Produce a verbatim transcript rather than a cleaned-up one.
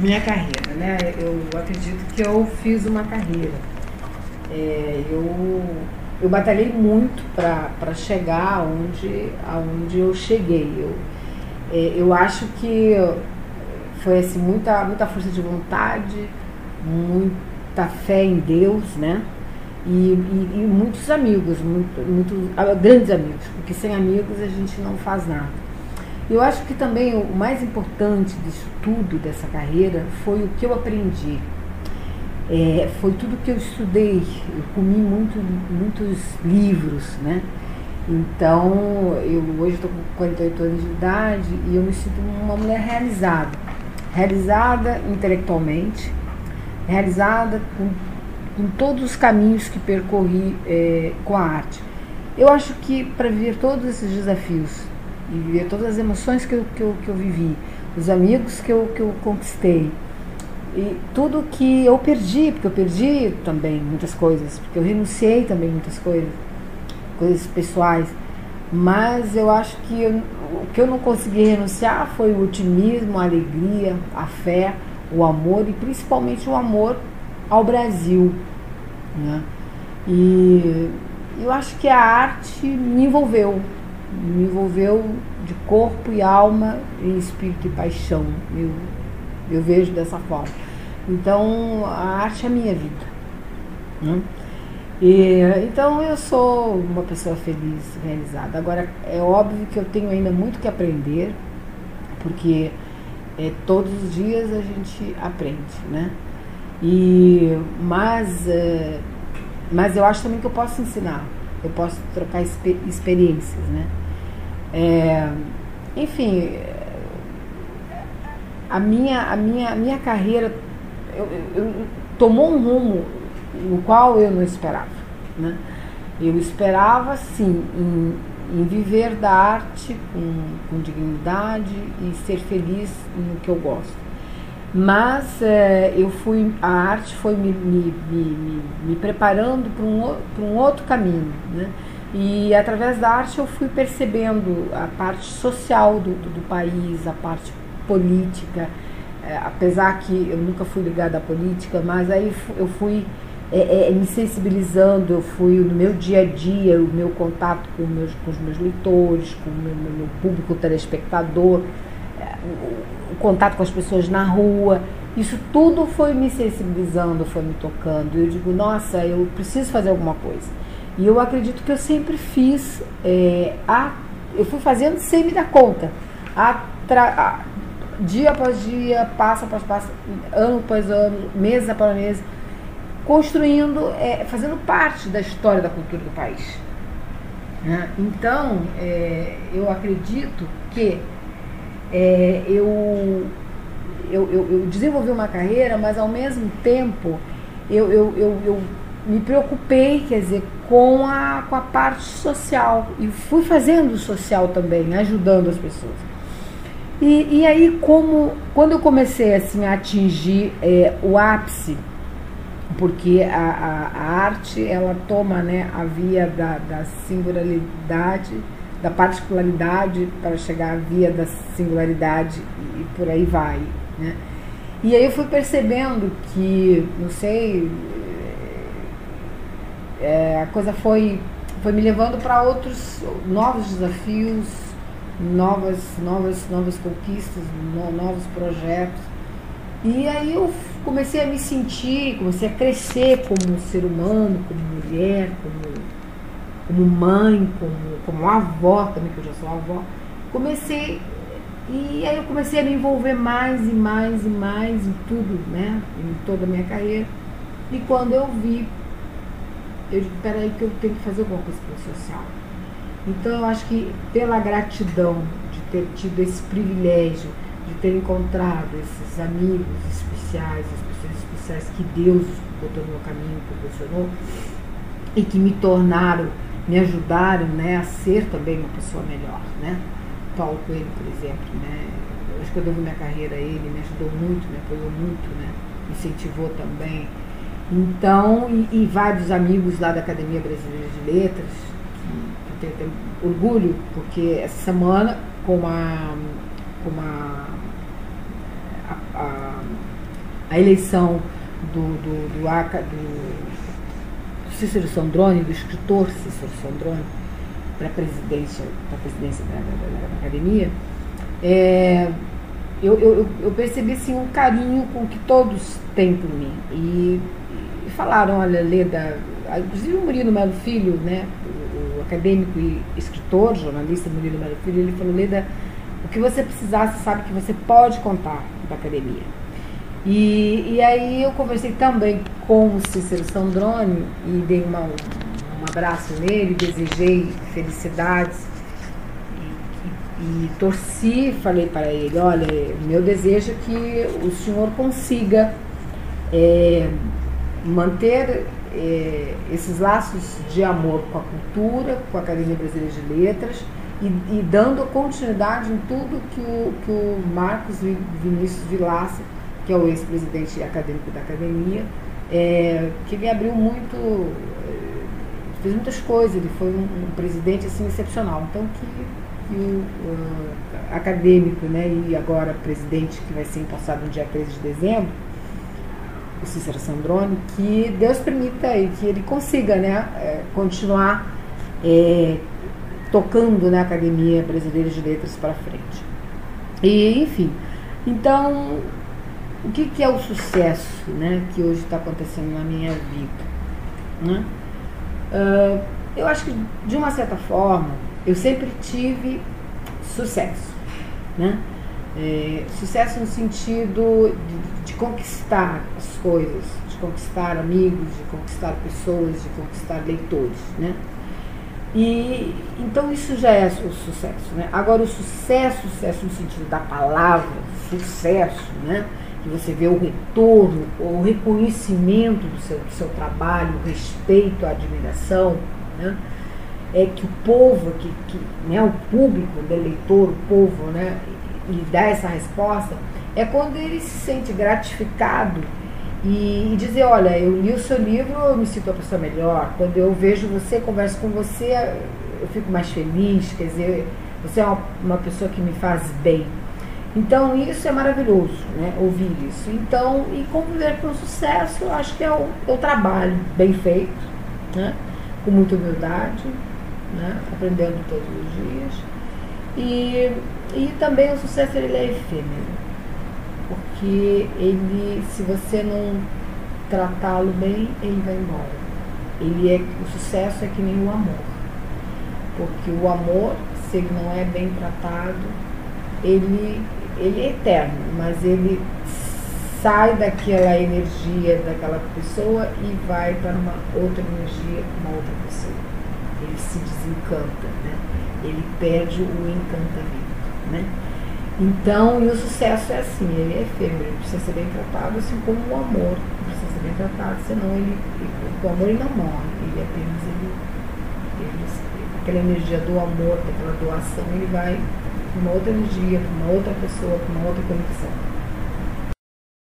Minha carreira, né? Eu acredito que eu fiz uma carreira. É, eu, eu batalhei muito para chegar aonde, aonde eu cheguei. Eu, é, eu acho que foi assim, muita, muita força de vontade, muita fé em Deus, né? E, e, e muitos amigos, muito, muito, grandes amigos, porque sem amigos a gente não faz nada. Eu acho que também o mais importante disso tudo, dessa carreira, foi o que eu aprendi. É, foi tudo que eu estudei. Eu comi muito, muitos livros, né? Então, eu hoje estou com quarenta e oito anos de idade e eu me sinto uma mulher realizada. Realizada intelectualmente, realizada com, com todos os caminhos que percorri é, com a arte. Eu acho que para viver todos esses desafios e viver todas as emoções que eu, que eu, que eu vivi, os amigos que eu, que eu conquistei, e tudo que eu perdi, porque eu perdi também muitas coisas, porque eu renunciei também muitas coisas, coisas pessoais, mas eu acho que eu, o que eu não consegui renunciar foi o otimismo, a alegria, a fé, o amor e principalmente o amor ao Brasil, né? E eu acho que a arte me envolveu, me envolveu de corpo e alma, e espírito e paixão. Eu, eu vejo dessa forma. Então, a arte é a minha vida, né? E, então, eu sou uma pessoa feliz, realizada. Agora, é óbvio que eu tenho ainda muito que aprender, porque é, todos os dias a gente aprende, né? E, mas, é, mas eu acho também que eu posso ensinar, eu posso trocar exper experiências, né? É, enfim, a minha, a minha, a minha carreira eu, eu, eu, tomou um rumo no qual eu não esperava, né? Eu esperava, sim, em, em viver da arte com, com dignidade e ser feliz no que eu gosto. Mas é, eu fui, a arte foi me, me, me, me preparando para um, para um outro caminho, né? E através da arte eu fui percebendo a parte social do, do, do país, a parte política, é, apesar que eu nunca fui ligada à política, mas aí eu fui é, é, me sensibilizando, eu fui no meu dia a dia, o meu contato com, meus, com os meus leitores, com o meu, meu público telespectador, é, o, o contato com as pessoas na rua, isso tudo foi me sensibilizando, foi me tocando. Eu digo, nossa, eu preciso fazer alguma coisa. E eu acredito que eu sempre fiz, é, a, eu fui fazendo sem me dar conta, a a, dia após dia, passo após passo, ano após ano, mês após mês, construindo, é, fazendo parte da história da cultura do país, né? Então, é, eu acredito que é, eu, eu, eu, eu desenvolvi uma carreira, mas ao mesmo tempo eu, eu, eu, eu me preocupei, quer dizer, com a, com a parte social, e fui fazendo o social também, ajudando as pessoas. E, e aí, como, quando eu comecei assim, a atingir é, o ápice, porque a, a, a arte, ela toma, né, a via da, da singularidade, da particularidade, para chegar à via da singularidade, e, e por aí vai, né? E aí eu fui percebendo que, não sei, é, a coisa foi, foi me levando para outros novos desafios, novas, novas, novas conquistas, no, novos projetos. E aí eu comecei a me sentir, comecei a crescer como ser humano, como mulher, como, como mãe, como, como avó também, que eu já sou avó. Comecei, e aí eu comecei a me envolver mais e mais e mais em tudo, né, em toda a minha carreira. E quando eu vi, eu digo, peraí que eu tenho que fazer alguma coisa pelo social. Então eu acho que pela gratidão de ter tido esse privilégio, de ter encontrado esses amigos especiais, as pessoas especiais que Deus botou no meu caminho, proporcionou, e que me tornaram, me ajudaram, né, a ser também uma pessoa melhor, né? Paulo Coelho, por exemplo, né? Eu acho que eu devo minha carreira a ele, me ajudou muito, me apoiou muito, né? Me incentivou também. Então, e, e vários amigos lá da Academia Brasileira de Letras, que, que eu tenho, tenho orgulho, porque essa semana, com a, com a, a, a a eleição do, do, do, Aca, do Cícero Sandrone, do escritor Cícero Sandrone, para a presidência, para a presidência da, da, da academia, é, eu, eu, eu percebi assim, um carinho com que todos têm por mim. E, e falaram, olha, Leda, inclusive o Murilo Melo Filho, né, o, o acadêmico e escritor, jornalista Murilo Melo Filho, ele falou, Leda, o que você precisar, você sabe que você pode contar da academia. E, e aí eu conversei também com o Cícero Sandrone e dei uma, um abraço nele, desejei felicidades e, e, e torci, falei para ele, olha, meu desejo é que o senhor consiga é, manter é, esses laços de amor com a cultura, com a Academia Brasileira de Letras e, e dando continuidade em tudo que o, que o Marcos Vinícius Vilaça, que é o ex-presidente acadêmico da academia, é, que me abriu muito, fez muitas coisas, ele foi um, um presidente assim, excepcional. Então, que, que o uh, acadêmico, né, e agora presidente, que vai ser empossado no dia treze de dezembro, o Cícero Sandrone, que Deus permita e que ele consiga, né, é, continuar é, tocando na Academia Brasileira de Letras para frente. E, enfim, então, o que, que é o sucesso, né, que hoje está acontecendo na minha vida? Né? Uh, eu acho que, de uma certa forma, eu sempre tive sucesso. Né? É, sucesso no sentido de, de conquistar as coisas, de conquistar amigos, de conquistar pessoas, de conquistar leitores. Né? E, então isso já é o sucesso. Né? Agora, o sucesso, sucesso no sentido da palavra, sucesso, né? Que você vê o retorno, o reconhecimento do seu, do seu trabalho, o respeito, a admiração, né? É que o povo, que, que, né, o público, o eleitor, o povo, né, lhe dá essa resposta, é quando ele se sente gratificado e, e dizer, olha, eu li o seu livro, eu me sinto uma pessoa melhor, quando eu vejo você, converso com você, eu fico mais feliz, quer dizer, você é uma, uma pessoa que me faz bem. Então, isso é maravilhoso, né, ouvir isso. Então, e conviver com o sucesso, eu acho que é o, é o trabalho bem feito, né, com muita humildade, né, aprendendo todos os dias. E, e também o sucesso, ele é efêmero, porque ele, se você não tratá-lo bem, ele vai embora. Ele é, o sucesso é que nem o amor, porque o amor, se ele não é bem tratado, ele... ele é eterno, mas ele sai daquela energia daquela pessoa e vai para uma outra energia, uma outra pessoa. Ele se desencanta, né? Ele perde o encantamento, né? Então, e o sucesso é assim, ele é efêmero, ele precisa ser bem tratado, assim como o amor precisa ser bem tratado, senão ele, o amor ele não morre, ele apenas, ele, ele, aquela energia do amor, daquela doação, ele vai uma outra energia, para uma outra pessoa, para uma outra conexão.